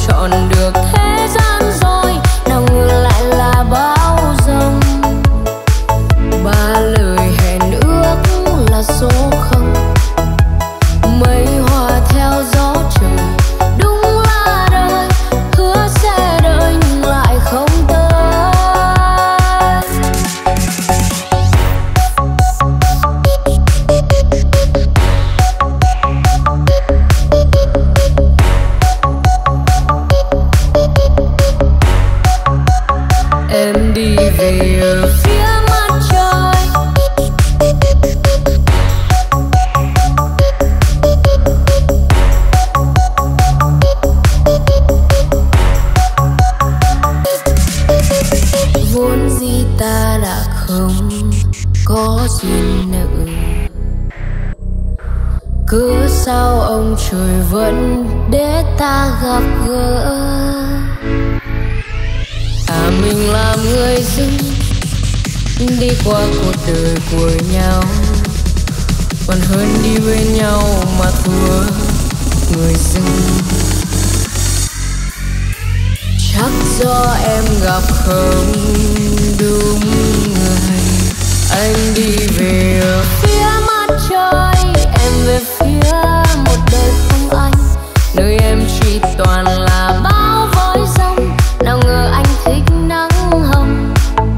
trọn được thế gian rồi, nào ngờ lại là bão giông. Ba lời hẹn ước là số không, mây hòa theo gió trời. Đúng là đời hứa sẽ đợi nhưng lại không tới. Em đi về ở phía mặt trời, vốn dĩ ta đã không có duyên nợ, cứ sao ông trời vẫn để ta gặp gỡ. À mình làm người dưng đi qua cuộc đời của nhau, còn hơn đi bên nhau mà thua người dưng. Chắc do em gặp không đúng người, anh đi về ở phía mặt trời, em về phía một đời không anh, nơi em chỉ toàn là bão với giông. Nào ngờ anh thích nắng hồng,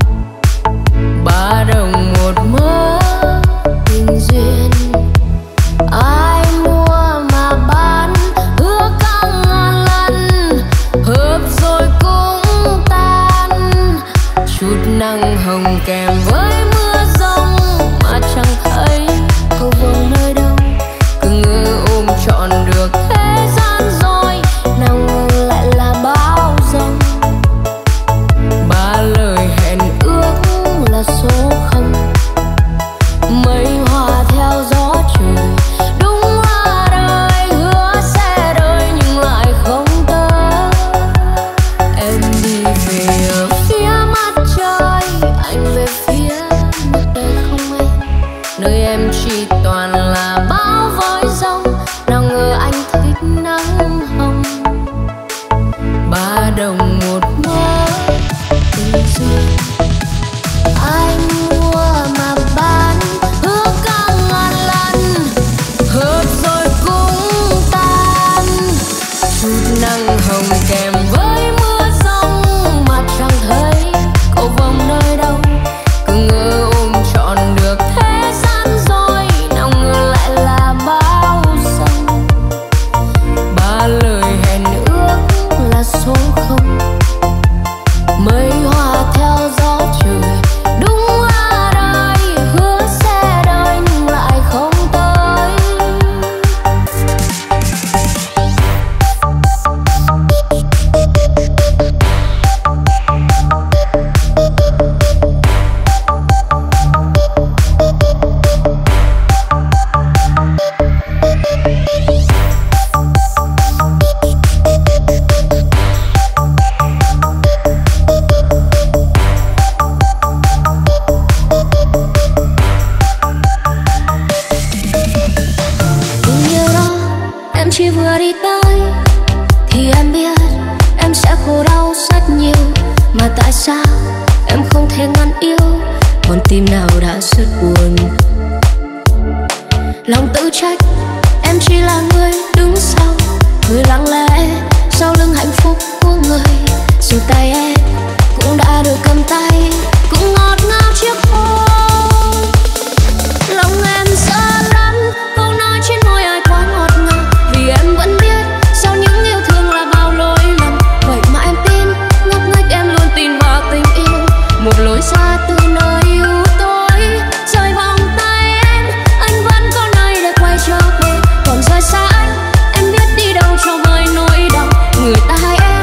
ba đồng một mớ tình duyên. Ai mua mà bán hứa cả ngàn lần, hợp rồi cũng tan. Chút nắng hồng kèm với mưa giông mà chẳng thấy cầu vồng nơi đâu, cứ ngỡ ôm trọn được thế gian rồi, nào ngờ lại là bão giông. Ba lời hẹn ước là số không, mây hòa theo gió trời. Đúng là đời hứa sẽ đợi nhưng lại không tới. Em đi về ở phía mặt trời, anh về phía một đời không em, nơi em chỉ toàn là bão với giông. Nào ngờ anh thích nắng hồng, ba đồng một mớ tình duyên. Ai mua mà bán hứa cả ngàn lần, hợp rồi cũng tan. Chút nắng hồng kèm với mưa giông mà chẳng thấy cầu vồng nơi đâu, cứ ngỡ ôm trọn được thế gian rồi, nào ngờ lại là bão giông. Ba lời hẹn ước là số không, mây hòa theo gió trời. Đúng là đời hứa sẽ đợi nhưng lại không tới. Cũng như đó em chỉ vừa đi tới thì em biết em sẽ khổ đau rất nhiều. Mà tại sao em không thể ngăn yêu, con tim nào đã rất buồn. Lòng tự trách em chỉ là người đứng sau, người lặng lẽ sau lưng hạnh phúc của người. Dù tay em cũng đã được cầm tay, cũng ngọt ngào chiếc hôn. Lòng em sợ lắm, câu nói trên môi ai quá ngọt ngào, vì em vẫn biết sau những yêu thương là bao lỗi lầm. Vậy mà em tin, ngốc nghếch em luôn tin vào tình yêu, một lối xa từ nơi u tối. Rời vòng tay em, anh vẫn có nơi để quay trở về. Còn rời xa anh, em biết đi đâu cho vơi nỗi đau. Người ta hay em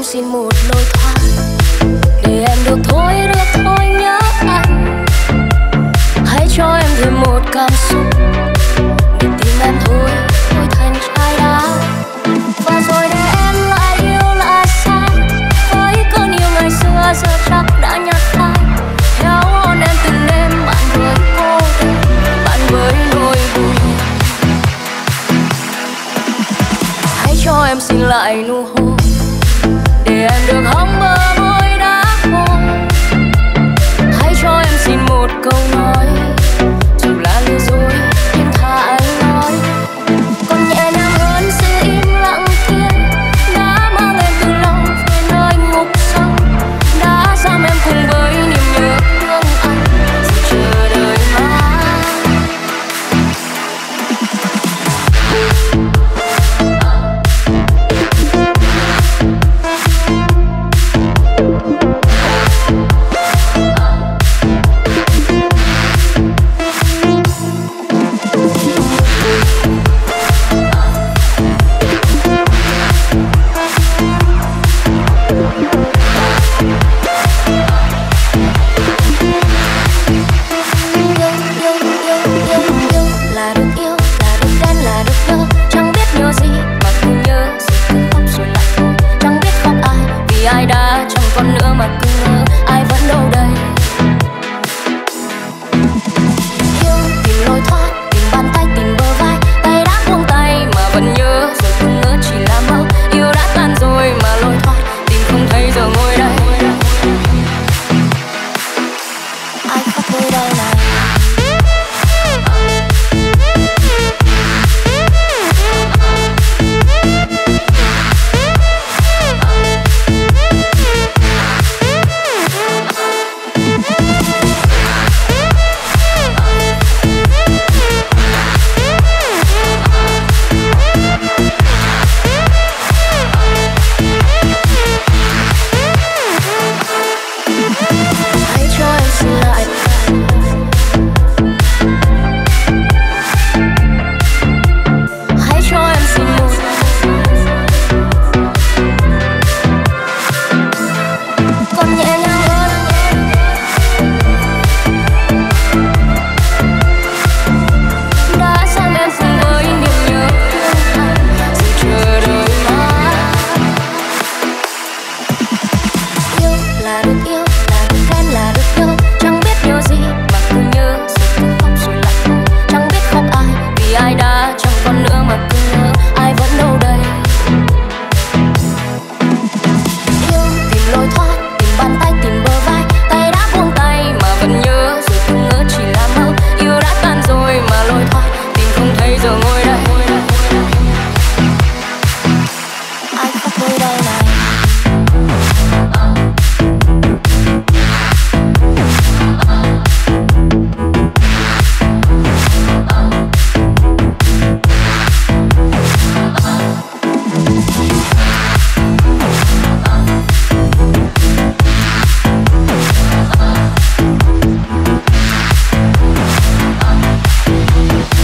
xin một lối thoát để em được thôi nhớ anh. Hãy cho em thêm một cảm xúc để tìm em thôi thành trai đá. Và rồi để em lại yêu lại say với cơn yêu ngày xưa giờ chắc đã nhạt phai. Theo hôn em từng đêm bạn với cô đơn, bạn với nỗi buồn. Hãy cho em xin lại nụ hôn để em được hóng bờ môi đã khô. Hãy cho em xin một câu nói dù là lừa dối nhưng thà anh nói. Còn nhẹ nhàng hơn sự im lặng kia đã mang em từ lâu về nơi ngục sâu, đã giam em cùng với niềm nhớ thương anh dù chờ đợi mãi. Ai đã chẳng còn nữa mà cứ ngỡ ai vẫn đâu đây. Yêu tìm lối thoát, tìm bàn tay, tìm bờ vai, tay đã buông tay mà vẫn nhớ rồi cứ ngỡ chỉ là mơ. Yêu đã tan rồi mà lối thoát tìm không thấy giờ ngồi đây. Ai khóc nơi đây này.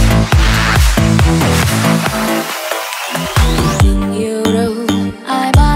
Yêu đâu ai bắt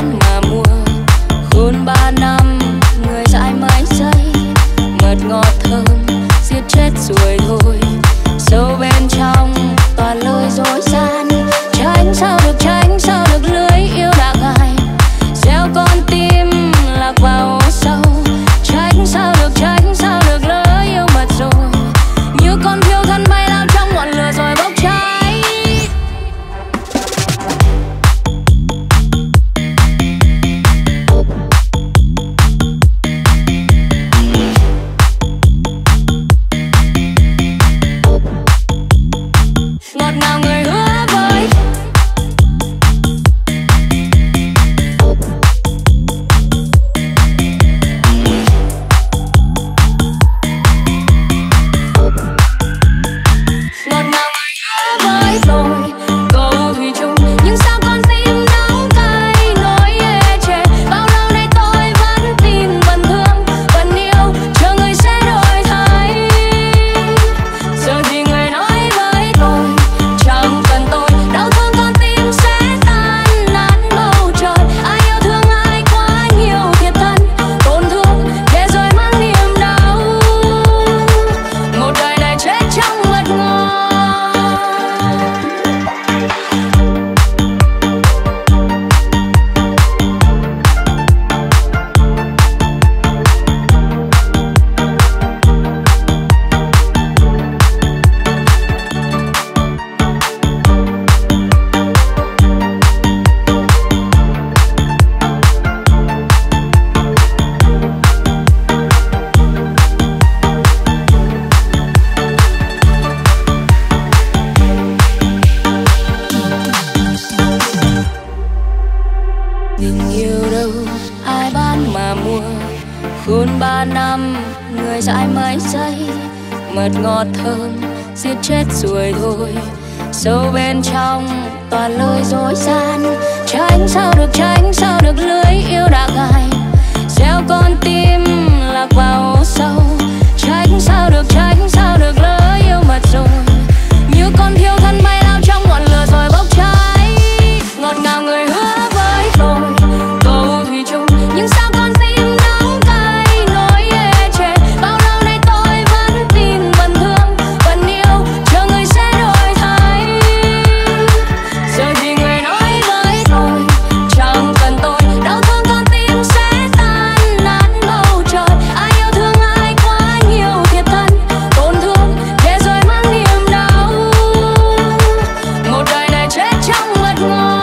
Tình yêu đâu ai bán mà mua, khôn 3 năm người dãi mấy giây, mật ngọt thơm giết chết rồi thôi. Sâu bên trong toàn lời dối gian, tránh sao được lưới yêu đã gài, gieo con tim lạc vào hố sâu. Tránh sao được lỡ yêu mật rồi, như con thiêu thân bay lao trong ngọn lửa rồi bốc cháy. Ngọt ngào người hứa với tôi câu thủy chung, nhưng sao con tim đắng cay nỗi ê chề. Bao lâu nay tôi vẫn tin vẫn thương vẫn yêu, chờ người sẽ đổi thay. Giờ thì người nói với tôi chẳng cần tôi, đau thương con tim sẽ tan nát bầu trời. Ai yêu thương ai quá nhiều thiệt thân tổn thương, để rồi mang niềm đau một đời này chết trong mật ngọt.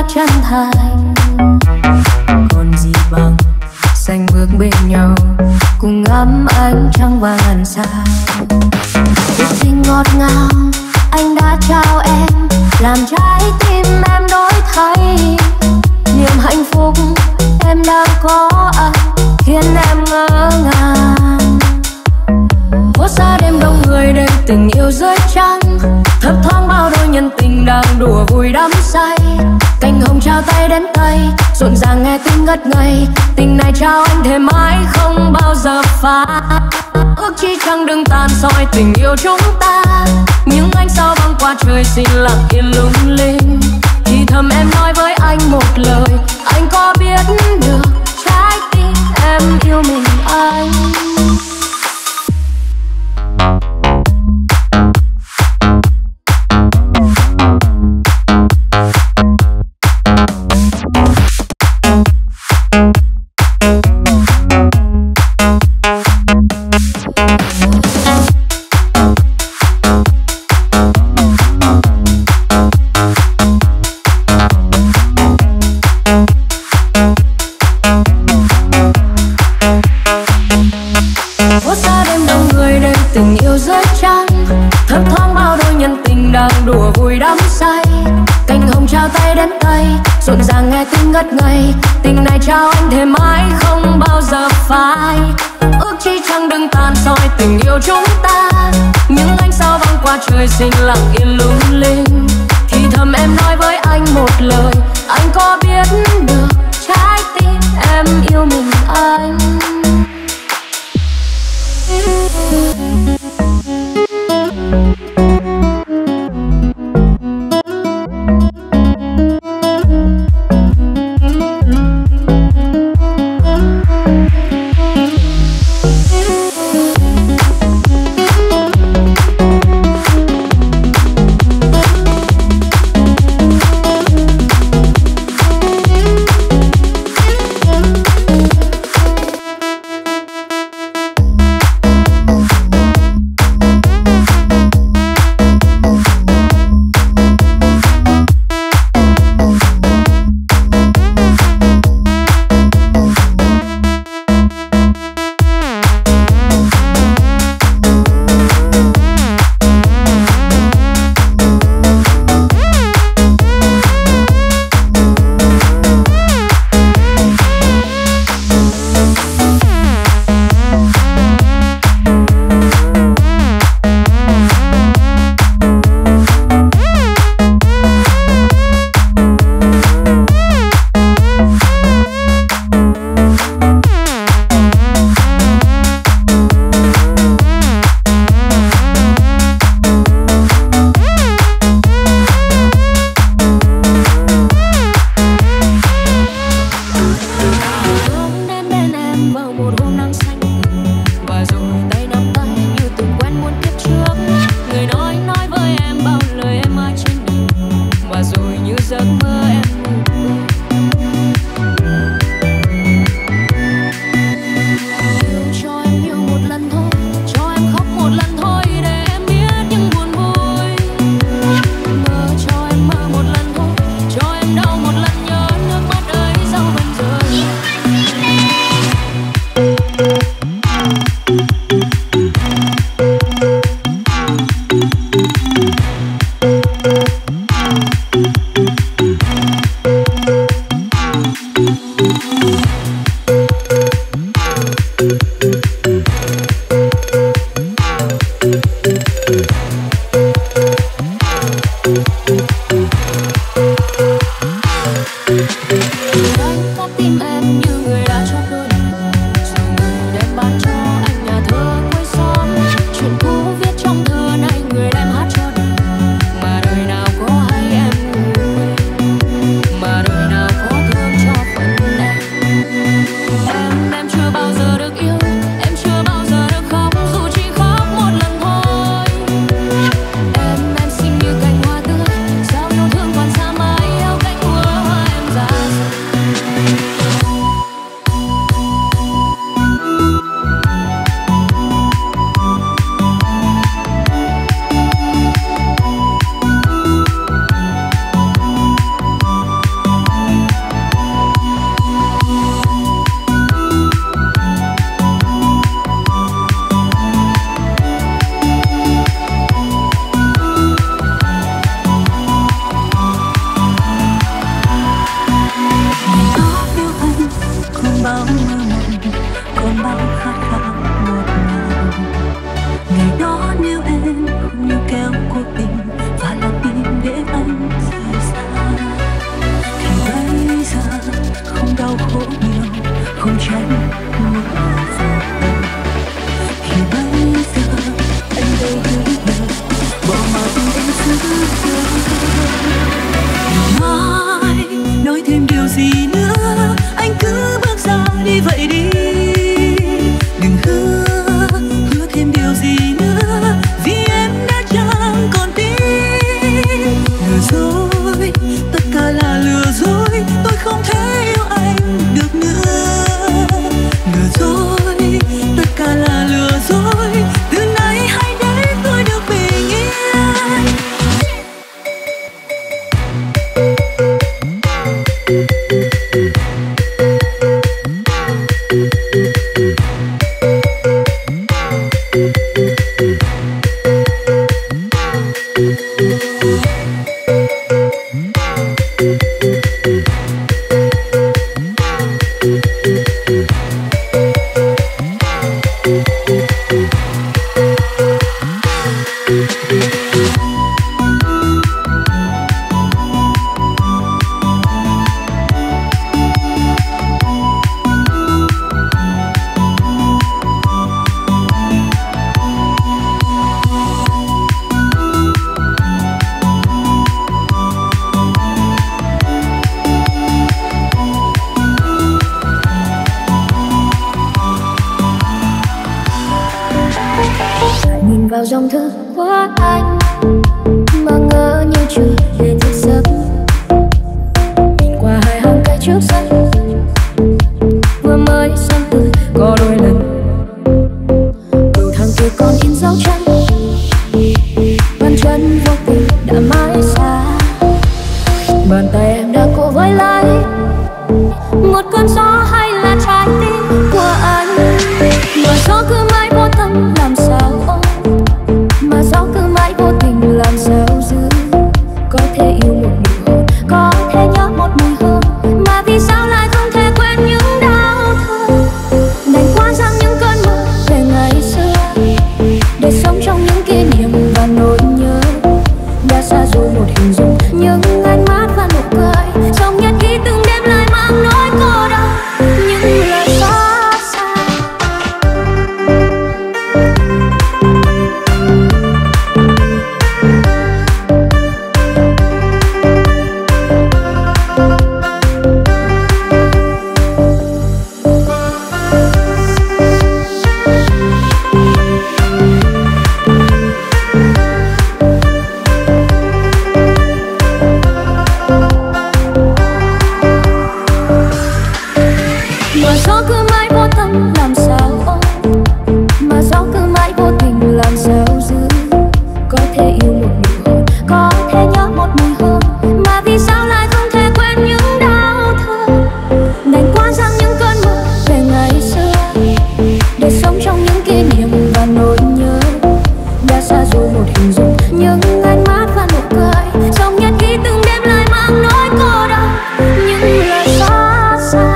chân thành. Còn gì bằng xanh bước bên nhau cùng ngắm ánh trăng và ngàn sao. Cuộc tình ngọt ngào anh đã trao em, làm trái tim em đổi thay. Niềm hạnh phúc em đang có anh khiến em ngỡ ngàng. Phố xa đêm đông người đây tình yêu dưới trăng, thấp thoáng bao đôi nhân tình đang đùa vui đắm say. Cành hồng trao tay đến tay, rộn ràng nghe tim ngất ngây. Tình này trao anh thề mãi không bao giờ phai. Ước chi trăng đừng tàn soi tình yêu chúng ta. Những ánh sao băng qua trời xin lặng yên lung linh. Thì thầm em nói với anh một lời, anh có biết được trái tim em yêu mình anh. Rộn ràng nghe tim ngất ngây, tình này trao anh thề mãi không bao giờ phai. Ước chi trăng đừng tàn soi tình yêu chúng ta. Những ánh sao băng qua trời xin lặng yên lung linh. Thì thầm em nói với anh một lời, anh có biết được trái tim em yêu mình anh. vào dòng thư của anh mà ngỡ như chưa hề thức giấc. Nhìn qua hai hàng cây trước sân vừa mới sang tươi có đôi lần, đầu thằng kia còn in dấu chân, bàn chân vô tình đã mãi xa. Bàn tay em đã cố với lấy một cơn gió hay là trái tim của anh, mà gió cứ mãi vô tâm làm sao ôm, mà gió cứ mãi vô tình làm sao giữ. Có thể yêu một nụ hôn, có thể nhớ một mùi hương, mà vì sao lại không thể quên những đau thương. Đành qua rằng những cơn mơ về ngày xưa, để sống trong những kỷ niệm và nỗi nhớ. Đã xa rồi một hình dung những ánh mắt và nụ cười, trong nhật ký từng đêm lại mang nỗi cô đau, những lời xót xa. Mà gió cứ mãi vô tâm làm sao ôm, mà gió cứ mãi vô tình làm sao giữ. Có thể yêu một nụ hôn, có thể nhớ một mùi hương, mà vì sao lại không thể quên những đau thương. Đành qua rằng những cơn mơ về ngày xưa, để sống trong những kỷ niệm và nỗi nhớ. Đã xa rồi một hình dung những ánh mắt và nụ cười, trong nhật ký từng đêm lại mang nỗi cô đau, những lời xót xa.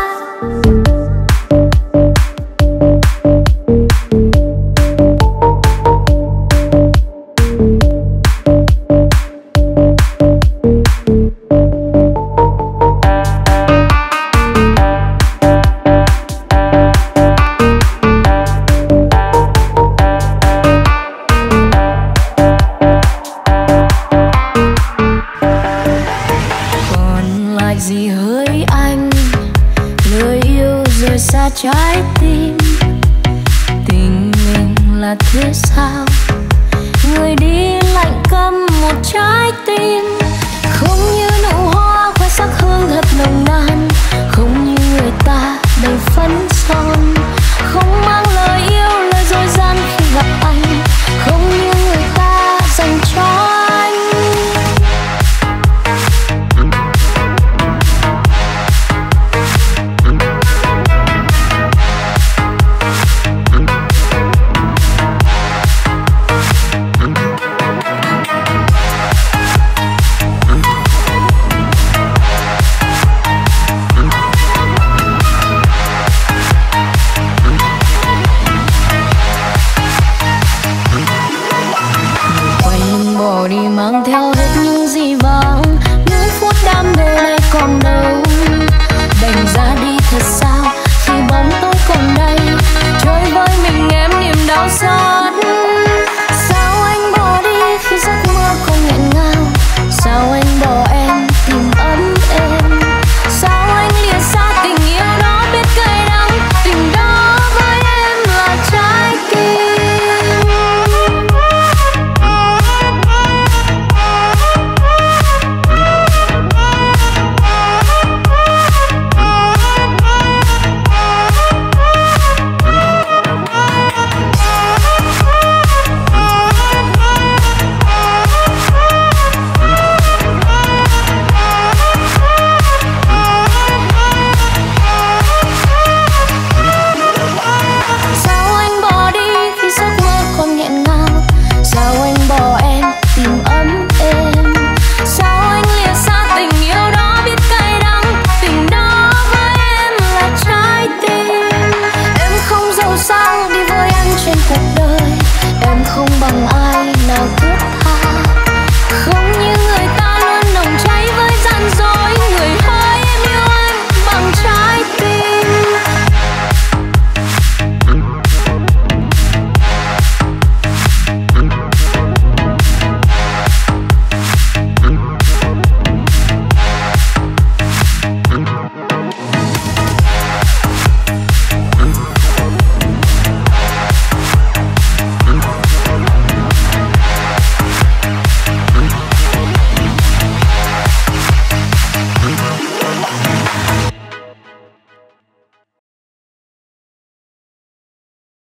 Gì hỡi anh, lời yêu rời xa trái tim. Tình mình là thế sao, người đi lạnh câm một trái tim. Không như nụ hoa khoe sắc hương thật nồng nàn, không